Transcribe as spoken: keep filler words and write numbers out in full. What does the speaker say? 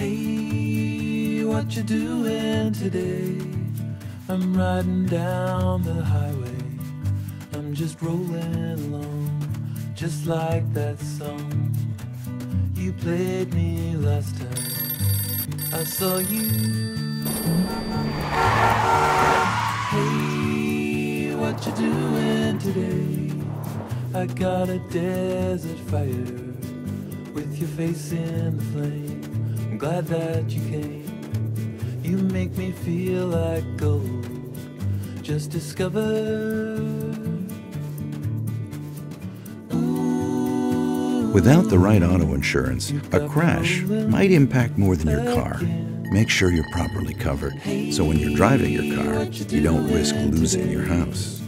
Hey, what you doing today? I'm riding down the highway. I'm just rolling along, just like that song you played me last time I saw you. Hey, what you doing today? I got a desert fire with your face in the flame. I'm glad that you came. You make me feel like gold just discovered. Without the right auto insurance, a crash might impact more than your car. Make sure you're properly covered, so when you're driving your car, you don't risk losing your house.